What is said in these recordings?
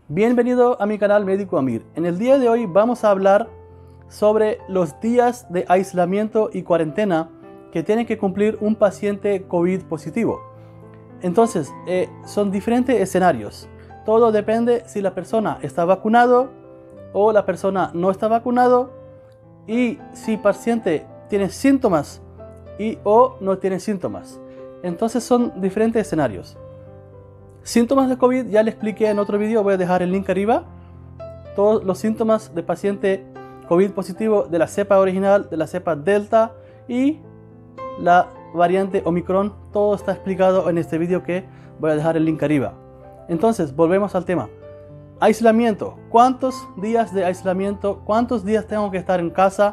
Bienvenido a mi canal Médico Amir. En el día de hoy vamos a hablar sobre los días de aislamiento y cuarentena que tiene que cumplir un paciente COVID positivo. Entonces, son diferentes escenarios. Todo depende si la persona está vacunado o la persona no está vacunado, y si el paciente tiene síntomas o no tiene síntomas. Entonces son diferentes escenarios. Síntomas de COVID ya le expliqué en otro video, voy a dejar el link arriba. Todos los síntomas de paciente COVID positivo de la cepa original, de la cepa Delta y la variante Omicron, todo está explicado en este video que voy a dejar el link arriba. Entonces, volvemos al tema. Aislamiento. ¿Cuántos días de aislamiento? ¿Cuántos días tengo que estar en casa?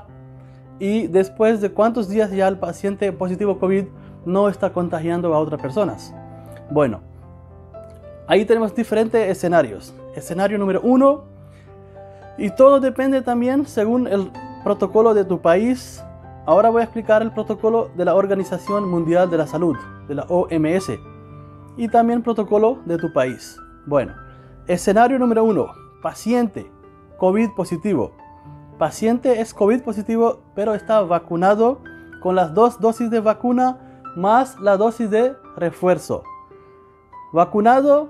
Y después de cuántos días ya el paciente positivo COVID no está contagiando a otras personas. Bueno, ahí tenemos diferentes escenarios. Escenario número 1. Y todo depende también según el protocolo de tu país. Ahora voy a explicar el protocolo de la Organización Mundial de la Salud, de la OMS. Y también protocolo de tu país. Bueno, escenario número 1. Paciente COVID positivo. Paciente es COVID positivo, pero está vacunado con las 2 dosis de vacuna más la dosis de refuerzo. Vacunado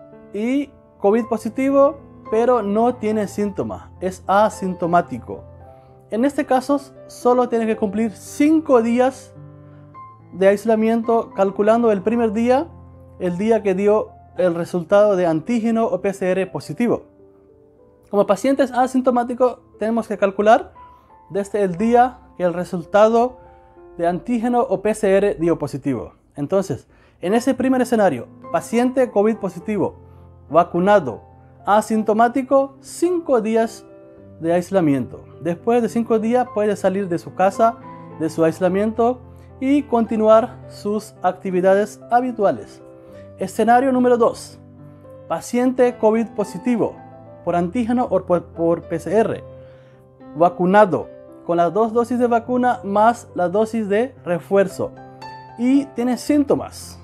y COVID positivo, pero no tiene síntomas, es asintomático. En este caso, solo tiene que cumplir 5 días de aislamiento, calculando el primer día, el día que dio el resultado de antígeno o PCR positivo. Como pacientes asintomáticos, tenemos que calcular desde el día que el resultado de antígeno o PCR dio positivo. Entonces, en ese primer escenario, paciente COVID positivo, vacunado, asintomático, 5 días de aislamiento. Después de 5 días puede salir de su casa, de su aislamiento y continuar sus actividades habituales. Escenario número 2. Paciente COVID positivo por antígeno o por PCR, vacunado con las 2 dosis de vacuna más la dosis de refuerzo y tiene síntomas.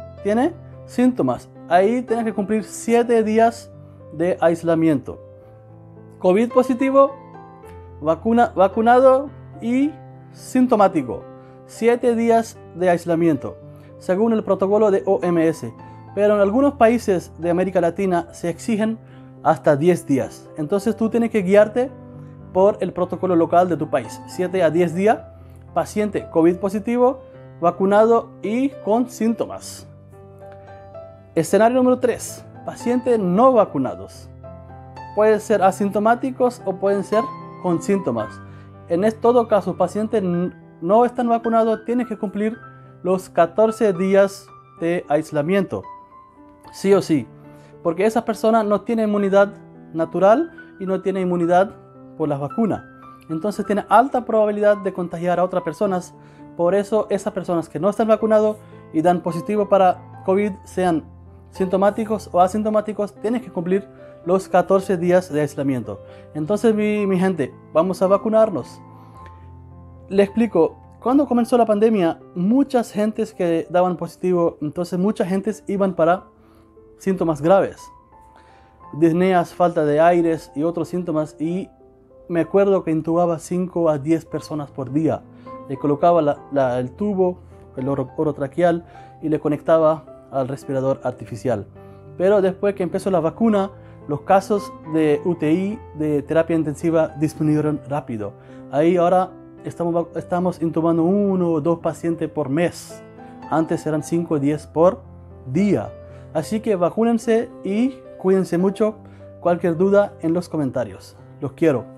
Ahí tiene que cumplir 7 días de aislamiento. COVID positivo, vacunado y sintomático. 7 días de aislamiento, según el protocolo de OMS. Pero en algunos países de América Latina se exigen hasta 10 días. Entonces tú tienes que guiarte por el protocolo local de tu país. 7 a 10 días, paciente COVID positivo, vacunado y con síntomas. Escenario número 3. Pacientes no vacunados. Pueden ser asintomáticos o pueden ser con síntomas. En todo caso, pacientes no están vacunados, tienen que cumplir los 14 días de aislamiento. Sí o sí. Porque esa persona no tiene inmunidad natural y no tiene inmunidad por las vacunas. Entonces tiene alta probabilidad de contagiar a otras personas. Por eso esas personas que no están vacunadas y dan positivo para COVID, sean sintomáticos o asintomáticos, tienen que cumplir los 14 días de aislamiento. Entonces mi gente, vamos a vacunarnos. Le explico, cuando comenzó la pandemia, muchas gentes que daban positivo, entonces muchas gentes iban para síntomas graves, disneas, falta de aires y otros síntomas, y me acuerdo que intubaba 5 a 10 personas por día. Le colocaba el tubo, el orotraqueal, y le conectaba al respirador artificial. Pero después que empezó la vacuna, los casos de UTI, de terapia intensiva, disminuyeron rápido. Ahí ahora estamos intubando 1 o 2 pacientes por mes. Antes eran 5 o 10 por día. Así que vacúnense y cuídense mucho. Cualquier duda en los comentarios. Los quiero.